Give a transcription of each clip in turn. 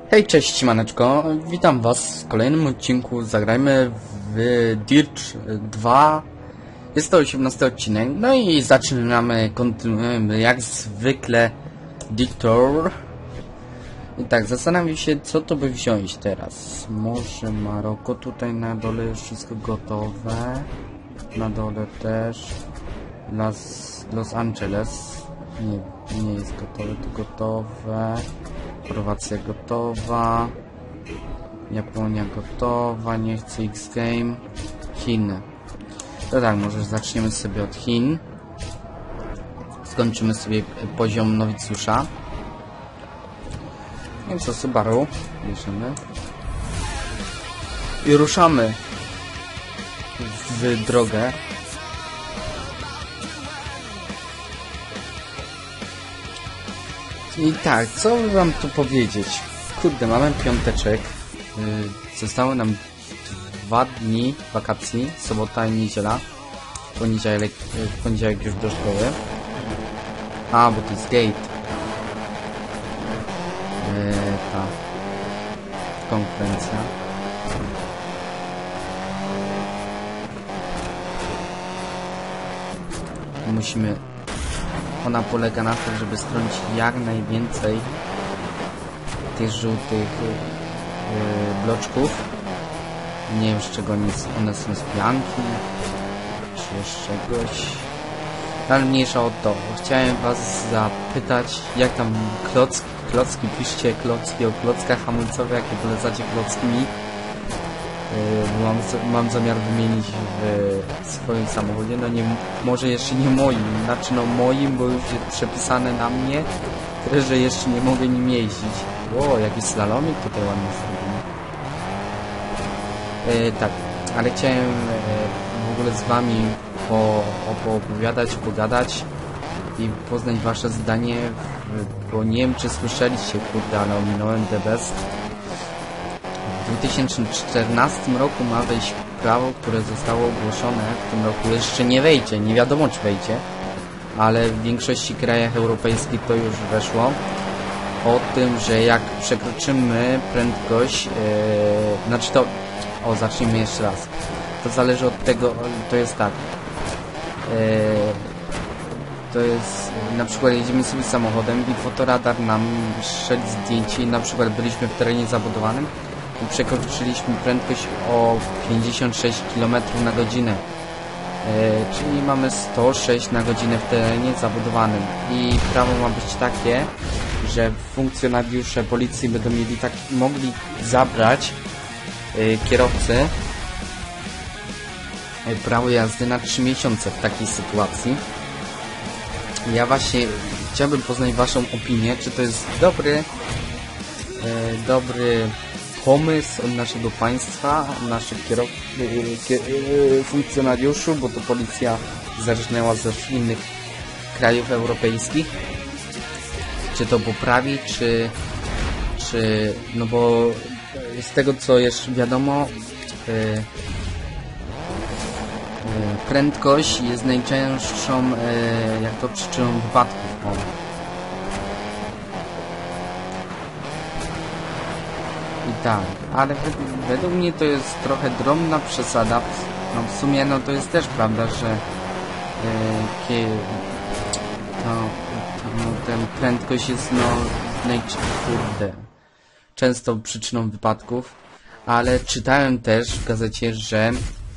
Hej, cześć, maneczko. Witam was w kolejnym odcinku. Zagrajmy w Dirt 2. Jest to 18 odcinek. No i zaczynamy, kontynuujemy jak zwykle Dictor. I tak, zastanawiam się, co to by wziąć teraz. Może Maroko, tutaj na dole jest wszystko gotowe. Na dole też. Los Angeles. Nie jest gotowe, to gotowe. Chorwacja gotowa. Japonia gotowa, nie chcę X-Game. Chiny. To tak, może zaczniemy sobie od Chin. Skończymy sobie poziom nowicjusza. No i co, Subaru. Bierzemy. I ruszamy w drogę. I tak, co wam tu powiedzieć? Kurde, mamy piąteczek. Zostało nam 2 dni wakacji, sobota i niedziela. W poniedziałek już do szkoły. A, bo to jest gate. Ta konkurencja. Musimy... Ona polega na tym, żeby stronić jak najwięcej tych żółtych bloczków. Nie wiem, z czego one są, z pianki czy z czegoś. Ale mniejsza o to. Chciałem was zapytać, jak tam klocki, piszcie klocki o klockach hamulcowych, jakie polecacie klockimi. Mam zamiar wymienić w swoim samochodzie, no nie, może jeszcze nie moim, znaczy no moim, bo już jest przepisane na mnie, tyle, że jeszcze nie mogę nim jeździć. Ło, jakiś slalomik tutaj ładnie zrobiony. Tak, ale chciałem w ogóle z wami poopowiadać, pogadać i poznać wasze zdanie, bo nie wiem, czy słyszeliście, kurde, ale ominąłem The Best. W 2014 roku ma wejść prawo, które zostało ogłoszone. W tym roku jeszcze nie wejdzie, nie wiadomo czy wejdzie, ale w większości krajach europejskich to już weszło. O tym, że jak przekroczymy prędkość, znaczy to... O, zacznijmy jeszcze raz. To zależy od tego, to jest tak. To jest, na przykład jedziemy sobie samochodem i fotoradar nam strzeli zdjęcie i na przykład byliśmy w terenie zabudowanym i przekroczyliśmy prędkość o 56 km na godzinę. Czyli mamy 106 na godzinę w terenie zabudowanym. I prawo ma być takie, że funkcjonariusze policji będą mogli zabrać kierowcy prawo jazdy na 3 miesiące w takiej sytuacji. Ja właśnie chciałbym poznać waszą opinię, czy to jest dobry pomysł od naszego państwa, naszych funkcjonariuszy, bo to policja zerżnęła ze innych krajów europejskich. Czy to poprawi, czy no bo z tego co jeszcze wiadomo, prędkość jest najczęstszą jak to przyczyną wypadków. I tak, ale według mnie to jest trochę drobna przesada. No w sumie no to jest też prawda, że ten prędkość jest często przyczyną wypadków, ale czytałem też w gazecie, że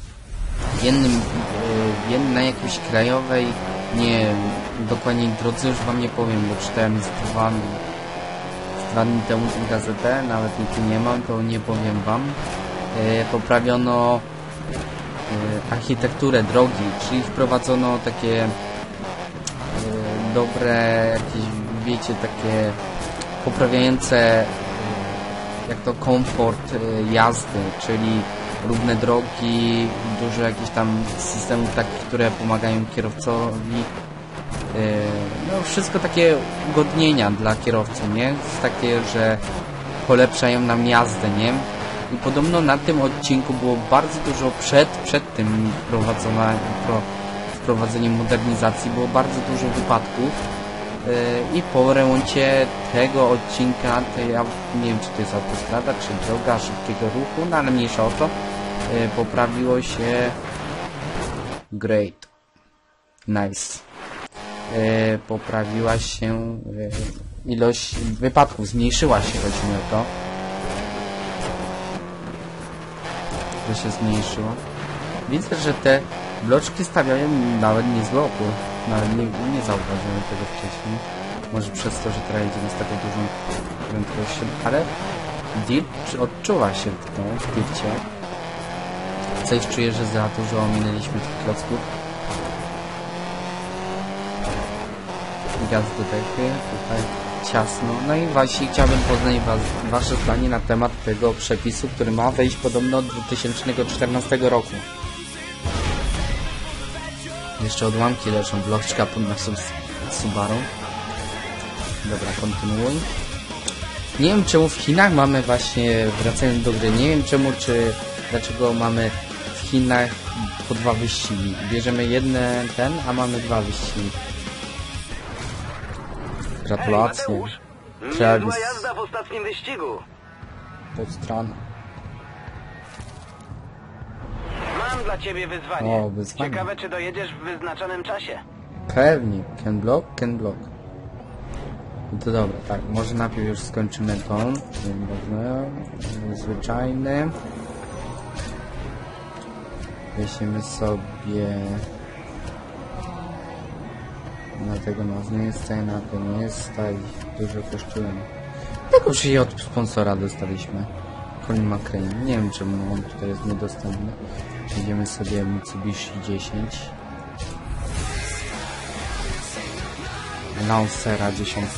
na jakiejś krajowej, nie dokładniej drodze już wam nie powiem, bo czytałem z 2 dni temu tę gazetę, nawet tu nie mam, to nie powiem wam. Poprawiono architekturę drogi, czyli wprowadzono takie dobre, jakieś wiecie, takie poprawiające jak to komfort jazdy, czyli równe drogi, dużo jakichś tam systemów takich, które pomagają kierowcowi. No wszystko takie udogodnienia dla kierowcy, nie? Jest takie, że polepszają nam jazdę, nie? I podobno na tym odcinku było bardzo dużo przed tym wprowadzeniem modernizacji, było bardzo dużo wypadków I po remoncie tego odcinka, to ja nie wiem, czy to jest autostrada, czy droga szybkiego ruchu, no ale mniejsza o to, poprawiło się. Great. Nice. Poprawiła się ilość wypadków, zmniejszyła się, chodzi mi o to. To się zmniejszyło. Widzę, że te bloczki stawiają nawet niezły opór. Nawet nie zauważyłem tego wcześniej. Może przez to, że teraz jedziemy z taką dużą prędkością, ale Dirt odczuwa się w Dircie. Coś czuję, że za dużo ominęliśmy tych klocków. Gaz do dechy, tutaj ciasno. No i właśnie chciałbym poznać wasze zdanie na temat tego przepisu, który ma wejść podobno od 2014 roku. Jeszcze odłamki leczą bloczka pod naszą Subaru. Dobra, kontynuuj. Nie wiem czemu w Chinach mamy właśnie, wracając do gry, nie wiem czemu, dlaczego mamy w Chinach po 2 wyścigi. Bierzemy a mamy 2 wyścigi. Gratulacje. Niezła jazda w ostatnim wyścigu. Pod stronę. Mam dla ciebie wyzwanie. O, wyzwanie. Ciekawe, czy dojedziesz w wyznaczonym czasie. Pewnie. Can block. No to dobra, tak. Może najpierw już skończymy tą. Zwyczajny. Weźmiemy sobie... Dlatego nas nie jest cena, to nie jest stać, dużo kosztuje. Tego już i od sponsora dostaliśmy. Colin McRae. Nie wiem czemu on tutaj jest niedostępny. Idziemy sobie Mitsubishi 10. Lancera 10.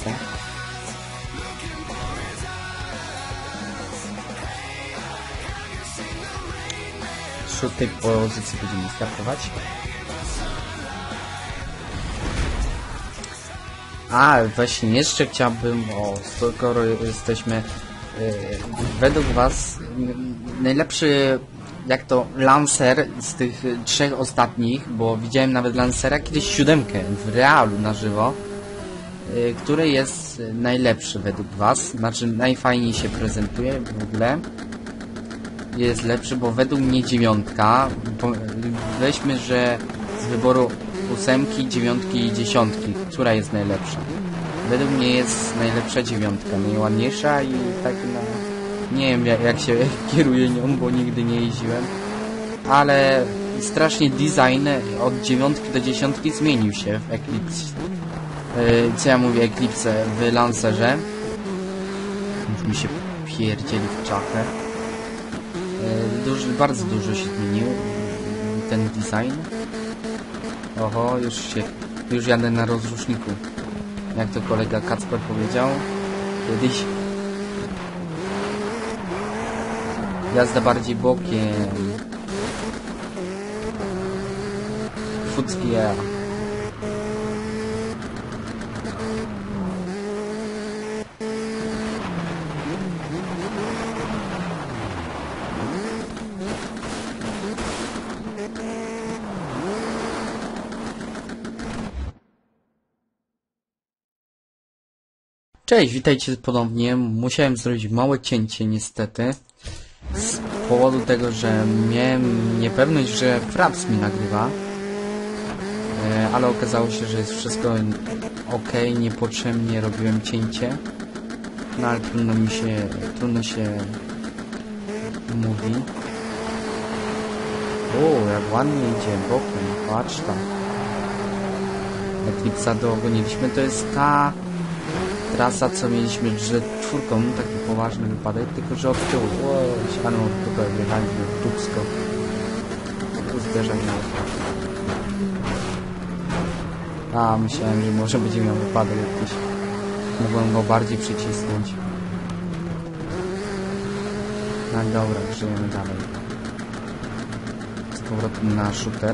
Z 6. pozycji będziemy startować. A, właśnie jeszcze chciałbym, skoro jesteśmy według was najlepszy, jak to, Lancer z tych 3 ostatnich, bo widziałem nawet Lancera kiedyś 7 w realu na żywo, który jest najlepszy według was, znaczy najfajniej się prezentuje w ogóle, jest lepszy, bo według mnie 9, weźmy, że z wyboru 8, 9 i 10, która jest najlepsza? Według mnie jest najlepsza 9, najładniejsza i tak nie wiem jak się kieruje nią, bo nigdy nie jeździłem, ale strasznie design od 9 do 10 zmienił się w Eclipse. Co ja mówię, Eclipse w Lancerze. Już mi się pierdzieli w czachę. Bardzo dużo się zmienił ten design. Oho, już jadę na rozruszniku. Jak to kolega Kacper powiedział kiedyś. Jazda bardziej bokiem. Fuckia. Cześć, witajcie ponownie. Musiałem zrobić małe cięcie niestety. Z powodu tego, że miałem niepewność, że Fraps mi nagrywa. Ale okazało się, że jest wszystko ok, niepotrzebnie robiłem cięcie. No ale trudno się mówi. O, jak ładnie idzie bokiem, patrz tam. Eclipse'a dogoniliśmy, to jest ta trasa, co mieliśmy przed 4, taki poważny wypadek, tylko że od tyłu. O, siano, tutaj wjechaliśmy w dupsko. Zderzenie. A, myślałem, że może będzie miał wypadek jakiś. Mogłem go bardziej przycisnąć. No dobra, żyjemy dalej. Z powrotem na shooter.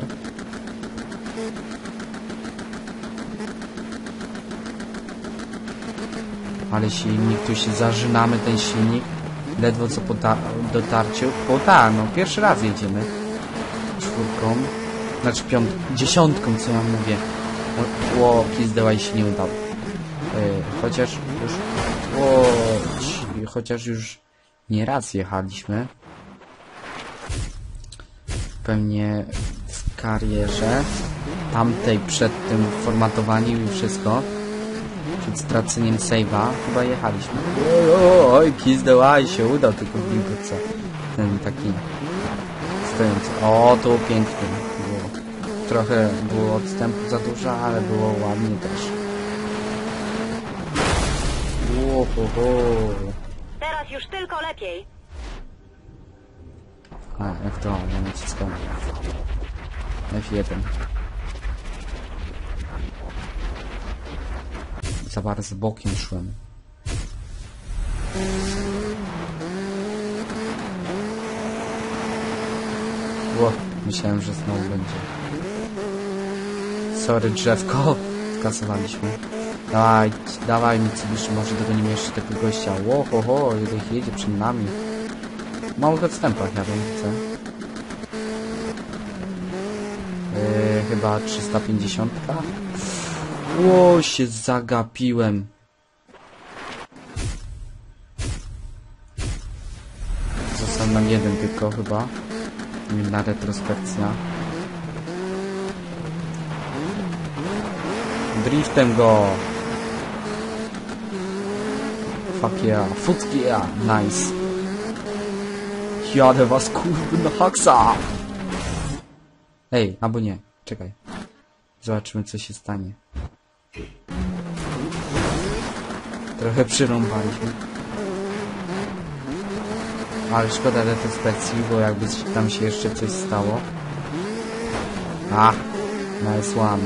Ale silnik, tu się zażynamy, ten silnik. Ledwo co po dotarciu. O tak, no pierwszy raz jedziemy. 4, znaczy 10, co ja mówię. Ło, pizdeła i się nie udało. Chociaż już... chociaż już nie raz jechaliśmy. Pewnie w karierze tamtej przed tym formatowaniem i wszystko. Przed straceniem save'a chyba jechaliśmy. Oj, Kiss the Eye się udał, tylko w wilgotce. Ten taki stojący. O, to pięknie było. Trochę było odstępu za dużo, ale było ładnie też. Teraz już tylko lepiej. A, jak to? Ja naciskam F1. Za bardzo bokiem szłem. Myślałem, że znowu będzie. Sorry, drzewko. Skasowaliśmy. Dawaj Mitsubishi, może dogonimy jeszcze tego gościa. Jeden jedzie przed nami. W małych odstępach jadę, chcę. Chyba 350. Się zagapiłem. Został nam jeden tylko chyba. Inna retrospekcja. Driftem go! Fuck yeah, fuck yeah, nice. Jadę was kurwa na haksa! Ej, albo nie, czekaj. Zobaczymy co się stanie. Trochę przyrąbaliśmy. Ale szkoda retrospekcji, bo jakby tam się jeszcze coś stało. Nice one.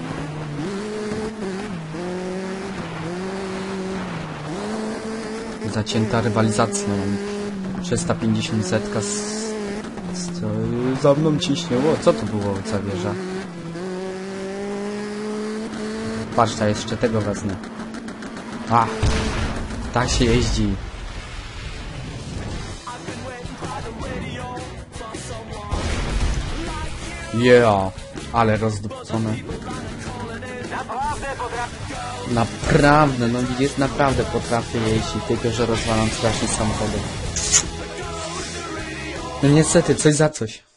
Zacięta rywalizacja. 350 setka za mną ciśnie. Co to było za wieża? Patrz, ja jeszcze tego wezmę. Tak się jeździ. Ale rozdupcone. Naprawdę, no widzisz, naprawdę potrafię jeździć, tylko że rozwalam strasznie samochody. No niestety, coś za coś.